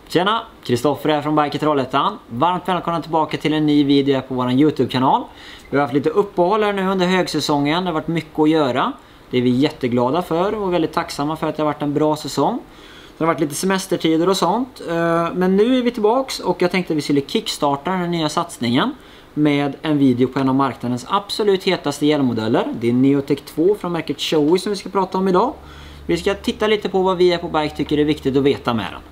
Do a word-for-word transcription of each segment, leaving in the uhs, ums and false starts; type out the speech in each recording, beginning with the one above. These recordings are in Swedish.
Tjena, Kristoffer här från Bike Trollhättan. Varmt välkomna tillbaka till en ny video på vår YouTube-kanal. Vi har haft lite uppehåll här nu under högsäsongen. Det har varit mycket att göra. Det är vi jätteglada för och väldigt tacksamma för att det har varit en bra säsong. Det har varit lite semestertider och sånt. Men nu är vi tillbaks och jag tänkte att vi skulle kickstarta den nya satsningen med en video på en av marknadens absolut hetaste hjälmmodeller. Det är Neotech två från märket Shoei som vi ska prata om idag. Vi ska titta lite på vad vi är på Bike tycker är viktigt att veta med den.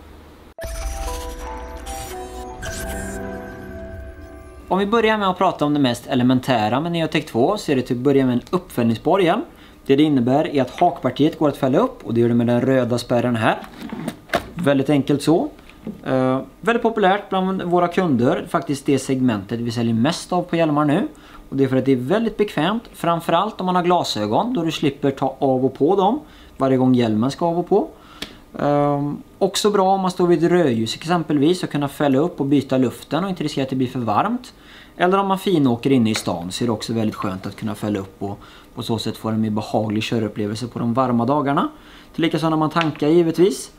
Om vi börjar med att prata om det mest elementära med Neotech två så är det till att börja med en uppfällningsbar hjälm. Det det innebär är att hakpartiet går att fälla upp och det gör det med den röda spärren här. Väldigt enkelt så. Uh, väldigt populärt bland våra kunder, faktiskt det segmentet vi säljer mest av på hjälmar nu. Och det är för att det är väldigt bekvämt, framförallt om man har glasögon då du slipper ta av och på dem varje gång hjälmen ska av och på. Uh, också bra om man står vid rödljus exempelvis och kunna fälla upp och byta luften och inte riskera att det blir för varmt. Eller om man finåker inne i stan så är det också väldigt skönt att kunna fälla upp och på så sätt få en mer behaglig körupplevelse på de varma dagarna. Till likaså när man tankar givetvis.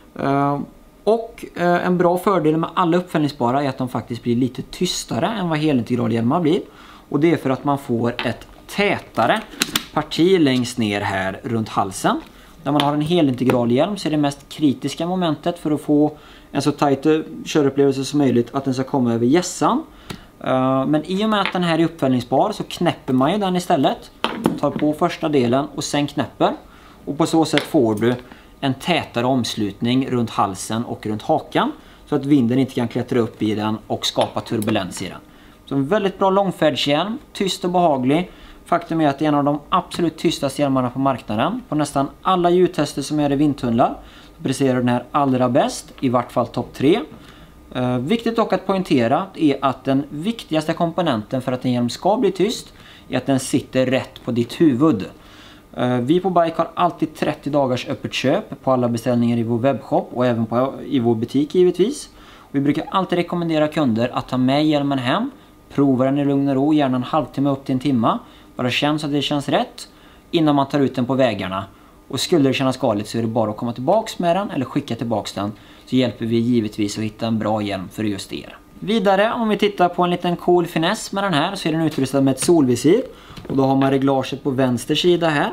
Uh, och uh, en bra fördel med alla uppfällningsbara är att de faktiskt blir lite tystare än vad helintegralhjälmar blir. Och det är för att man får ett tätare parti längst ner här runt halsen. När man har en helintegralhjälm så är det mest kritiska momentet för att få en så tajt körupplevelse som möjligt att den ska komma över hjässan. Uh, men i och med att den här är uppfällningsbar så knäpper man ju den istället. Tar på första delen och sen knäpper. Och på så sätt får du en tätare omslutning runt halsen och runt hakan. Så att vinden inte kan klättra upp i den och skapa turbulens i den. Så en väldigt bra långfärdshjälm, tyst och behaglig. Faktum är att det är en av de absolut tystaste hjälmarna på marknaden. På nästan alla ljudtester som är i vindtunnlar så presterar den här allra bäst, i vart fall topp tre. Uh, viktigt dock att poängtera är att den viktigaste komponenten för att en hjälm ska bli tyst är att den sitter rätt på ditt huvud. Uh, vi på Bike har alltid trettio dagars öppet köp på alla beställningar i vår webbshop och även på, i vår butik givetvis. Vi brukar alltid rekommendera kunder att ta med hjälmen hem, prova den i lugn och ro, gärna en halvtimme upp till en timme. Bara känns att det känns rätt innan man tar ut den på vägarna. Och skulle det kännas galet så är det bara att komma tillbaks med den eller skicka tillbaks den. Så hjälper vi givetvis att hitta en bra hjälm för just er. Vidare, om vi tittar på en liten cool finess med den här så är den utrustad med ett solvisir. Och då har man reglaget på vänster sida här.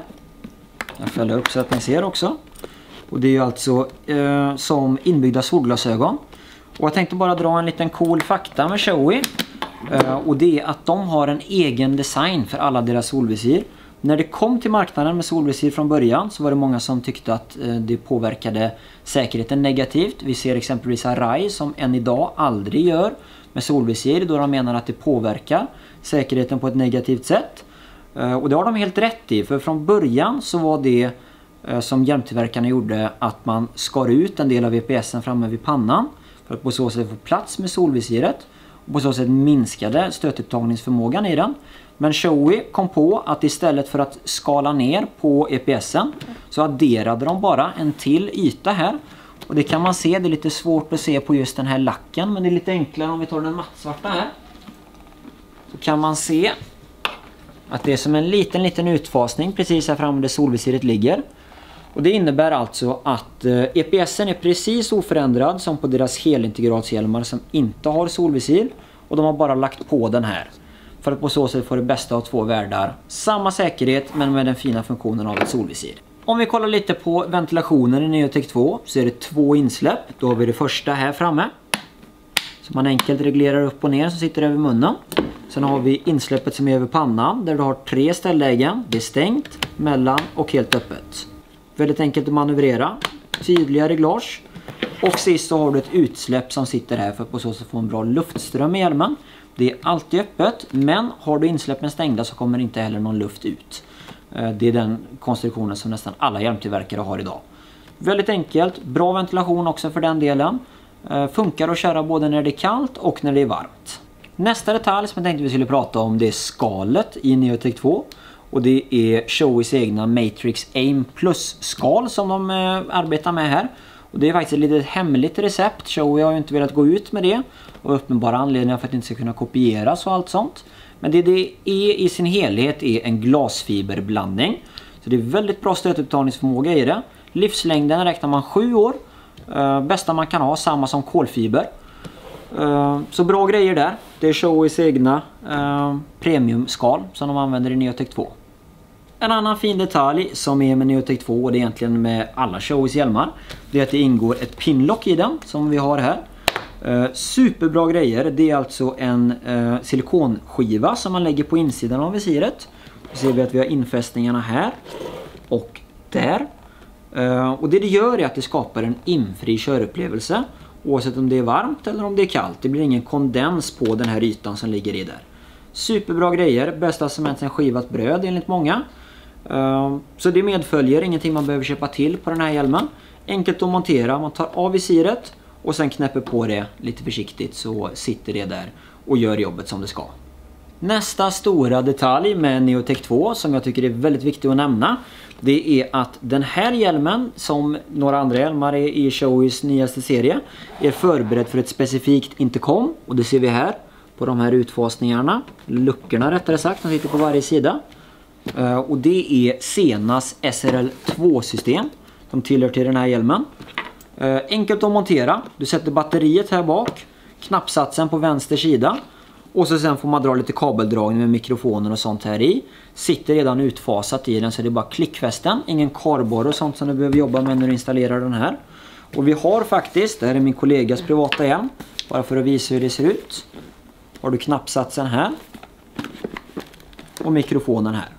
Jag fäller upp så att ni ser också. Och det är ju alltså eh, som inbyggda solglasögon. Och jag tänkte bara dra en liten cool fakta med Shoei. Uh, och det är att de har en egen design för alla deras solvisir. När det kom till marknaden med solvisir från början så var det många som tyckte att uh, det påverkade säkerheten negativt. Vi ser exempelvis Arai som än idag aldrig gör med solvisir då de menar att det påverkar säkerheten på ett negativt sätt. Uh, och det har de helt rätt i, för från början så var det uh, som hjälmtillverkarna gjorde att man skar ut en del av V P S:en framme vid pannan för att på så sätt få plats med solvisiret. Och på så sätt minskade stötupptagningsförmågan i den. Men Shoei kom på att istället för att skala ner på E P S:en så adderade de bara en till yta här. Och det kan man se, det är lite svårt att se på just den här lacken, men det är lite enklare om vi tar den mattsvarta här. Så kan man se att det är som en liten liten utfasning precis här framme där solvisiret ligger. Och det innebär alltså att E P S:en är precis oförändrad som på deras helintegralshjälmar som inte har solvisir. Och de har bara lagt på den här. För att på så sätt få det bästa av två världar. Samma säkerhet men med den fina funktionen av ett solvisir. Om vi kollar lite på ventilationen i Neotech två så är det två insläpp. Då har vi det första här framme. Som man enkelt reglerar upp och ner som sitter över munnen. Sen har vi insläppet som är över pannan där du har tre ställlägen. Det är stängt, mellan och helt öppet. Väldigt enkelt att manövrera. Tydliga reglage. Och sist så har du ett utsläpp som sitter här för att på så sätt få en bra luftström i hjälmen. Det är alltid öppet, men har du insläppen stängda så kommer inte heller någon luft ut. Det är den konstruktionen som nästan alla hjälmtillverkare har idag. Väldigt enkelt, bra ventilation också för den delen. Funkar att köra både när det är kallt och när det är varmt. Nästa detalj som jag tänkte vi skulle prata om det är skalet i Neotech två. Och det är Shoeis egna Matrix Aim Plus skal som de eh, arbetar med här. Och det är faktiskt ett litet hemligt recept. Shoei har ju inte velat gå ut med det. Och uppenbara anledningar för att det inte ska kunna kopieras och allt sånt. Men det det är i sin helhet är en glasfiberblandning. Så det är väldigt bra stötupptagningsförmåga i det. Livslängden räknar man sju år. Uh, bästa man kan ha, samma som kolfiber. Uh, så bra grejer där. Det är Showys egna uh, premiumskal som de använder i Neotech två. En annan fin detalj som är med Neotech två, och det är egentligen med alla Showys hjälmar, det är att det ingår ett pinlock i den som vi har här. Uh, superbra grejer. Det är alltså en uh, silikonskiva som man lägger på insidan av visiret. Så ser vi att vi har infästningarna här och där. Uh, och det det gör är att det skapar en infri körupplevelse. Oavsett om det är varmt eller om det är kallt. Det blir ingen kondens på den här ytan som ligger i där. Superbra grejer. Bästa som ens en skivat bröd enligt många. Uh, så det medföljer ingenting man behöver köpa till på den här hjälmen. Enkelt att montera. Man tar av visiret och sen knäpper på det lite försiktigt, så sitter det där och gör jobbet som det ska. Nästa stora detalj med Neotech två som jag tycker är väldigt viktigt att nämna, det är att den här hjälmen, som några andra hjälmar i Showys nyaste serie, är förberedd för ett specifikt intercom. Och det ser vi här på de här utfasningarna, luckorna rättare sagt, som sitter på varje sida. Uh, och det är Senas S R L två system som tillhör till den här hjälmen. Uh, enkelt att montera. Du sätter batteriet här bak, knappsatsen på vänster sida, och så sen får man dra lite kabeldragning med mikrofoner och sånt här i. Sitter redan utfasat i den, så det är bara klickfästen. Ingen kardborre och sånt som du behöver jobba med när du installerar den här. Och vi har faktiskt, det här är min kollegas privata hjälm, bara för att visa hur det ser ut. Har du knappsatsen här och mikrofonen här.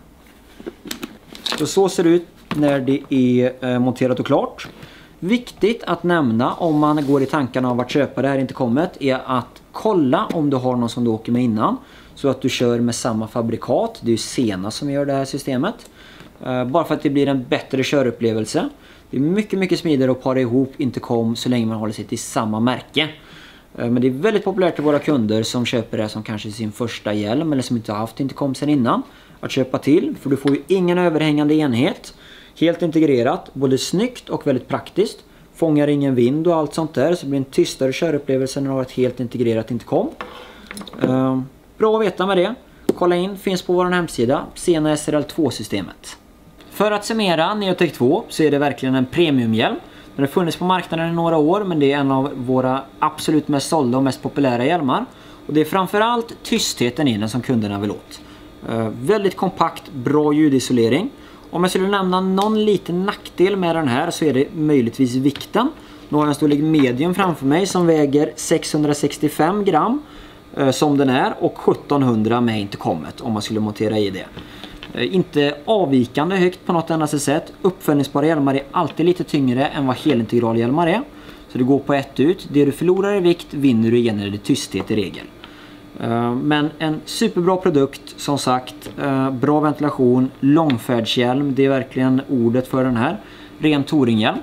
Så så ser det ut när det är eh, monterat och klart. Viktigt att nämna om man går i tankarna av att köpa det här intercomet är att kolla om du har någon som du åker med innan, så att du kör med samma fabrikat. Det är ju Sena som gör det här systemet. Uh, bara för att det blir en bättre körupplevelse. Det är mycket mycket smidigare att para ihop intercom så länge man håller sig till samma märke. Uh, men det är väldigt populärt till våra kunder som köper det här som kanske sin första hjälm, eller som inte har haft intercom sedan innan, att köpa till. För du får ju ingen överhängande enhet. Helt integrerat, både snyggt och väldigt praktiskt. Fångar ingen vind och allt sånt där, så det blir en tystare körupplevelse när du har ett helt integrerat intercom. Uh, bra att veta med det. Kolla in, finns på vår hemsida, Sena S R L två-systemet. För att summera Neotech två så är det verkligen en premiumhjälm. Den har funnits på marknaden i några år, men det är en av våra absolut mest sålda och mest populära hjälmar. Och det är framförallt tystheten i den som kunderna vill åt. Uh, väldigt kompakt, bra ljudisolering. Om jag skulle nämna någon liten nackdel med den här så är det möjligtvis vikten. Nu har jag en storlek medium framför mig som väger sexhundrasextiofem gram eh, som den är, och sjuttonhundra med intercomet om man skulle montera i det. Eh, inte avvikande högt på något annat sätt. Uppföljningsbara hjälmar är alltid lite tyngre än vad helintegralhjälmar är. Så det går på ett ut. Det du förlorar i vikt vinner du igen, eller tysthet i regel. Men en superbra produkt, som sagt. Bra ventilation, långfärdshjälm, det är verkligen ordet för den här. Ren touringhjälm.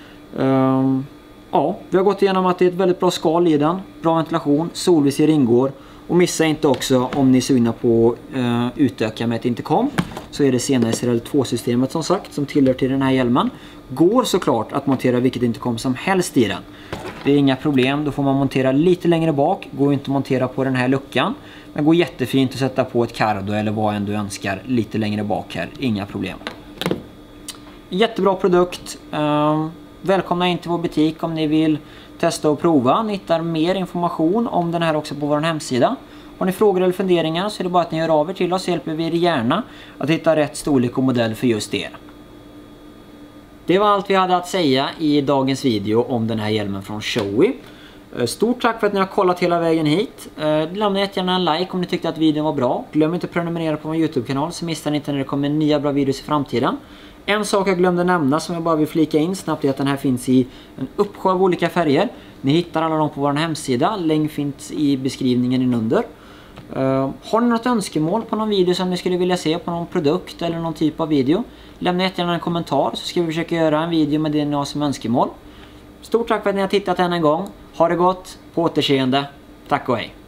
Ja, vi har gått igenom att det är ett väldigt bra skal i den. Bra ventilation, solvisir ingår. Och missa inte också, om ni är sugna på att utöka med ett intercom, så är det Sena S R L två-systemet som sagt, som tillhör till den här hjälmen. Går såklart att montera vilket intercom som helst i den. Det är inga problem, då får man montera lite längre bak. Går inte att montera på den här luckan. Men går jättefint att sätta på ett Cardo eller vad än du önskar lite längre bak här. Inga problem. Jättebra produkt. Uh, välkomna in till vår butik om ni vill testa och prova. Ni hittar mer information om den här också på vår hemsida. Har ni frågor eller funderingar så är det bara att ni gör av er till oss, så hjälper vi er gärna att hitta rätt storlek och modell för just er. Det var allt vi hade att säga i dagens video om den här hjälmen från Showy. Stort tack för att ni har kollat hela vägen hit. Lämna jättegärna en like om ni tyckte att videon var bra. Glöm inte att prenumerera på vår YouTube-kanal så missar ni inte när det kommer nya bra videos i framtiden. En sak jag glömde nämna som jag bara vill flika in snabbt är att den här finns i en uppsjö av olika färger. Ni hittar alla dem på vår hemsida. Länk finns i beskrivningen inunder. Uh, har ni något önskemål på någon video som ni skulle vilja se på någon produkt eller någon typ av video, lämna jättegärna en kommentar så ska vi försöka göra en video med det ni har som önskemål. Stort tack för att ni har tittat än en gång. Ha det gott, på återseende. Tack och hej.